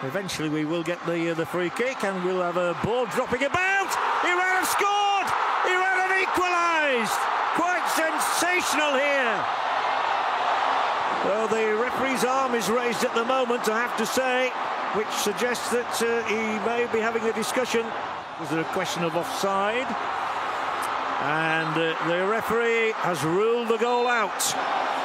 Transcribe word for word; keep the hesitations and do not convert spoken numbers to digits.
Eventually we will get the uh, the free kick and we'll have a ball dropping about. Iran have scored! Iran have equalised! Quite sensational here. Well, the referee's arm is raised at the moment, I have to say, which suggests that uh, he may be having a discussion. Was there a question of offside? And uh, the referee has ruled the goal out.